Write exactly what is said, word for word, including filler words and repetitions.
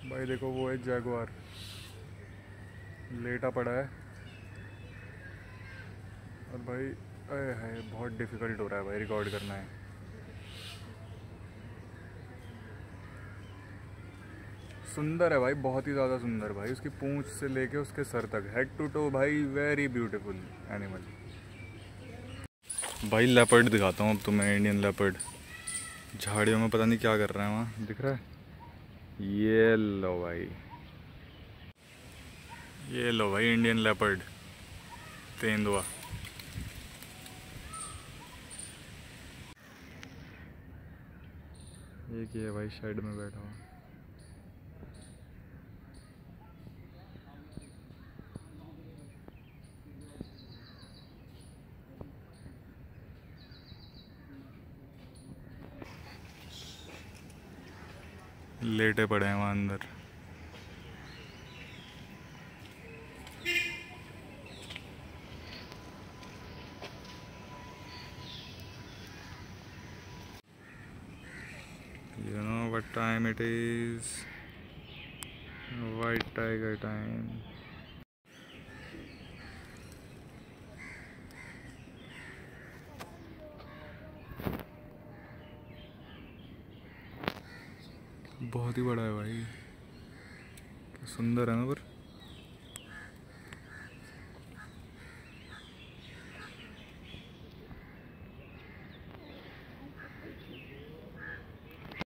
भाई देखो वो है जैगुआर, लेटा पड़ा है। और भाई अरे है बहुत डिफ़िकल्ट हो रहा है भाई रिकॉर्ड करना है। सुंदर है भाई, बहुत ही ज़्यादा सुंदर भाई, उसकी पूंछ से लेके उसके सर तक, हेड टू टो भाई, वेरी ब्यूटीफुल एनिमल। भाई लेपर्ड दिखाता हूँ अब तुम्हें, इंडियन लेपर्ड। झाड़ियों में पता नहीं क्या कर रहे हैं वहाँ, दिख रहा है? ये लो भाई, ये लो भाई इंडियन लेपर्ड, तेंदुआ। एक ही है भाई शेड में बैठा हुआ। लेटे पड़े हैं वहाँ अंदर। You know what time it is? White tiger time. बहुत ही बड़ा है भाई, सुंदर है ना पर।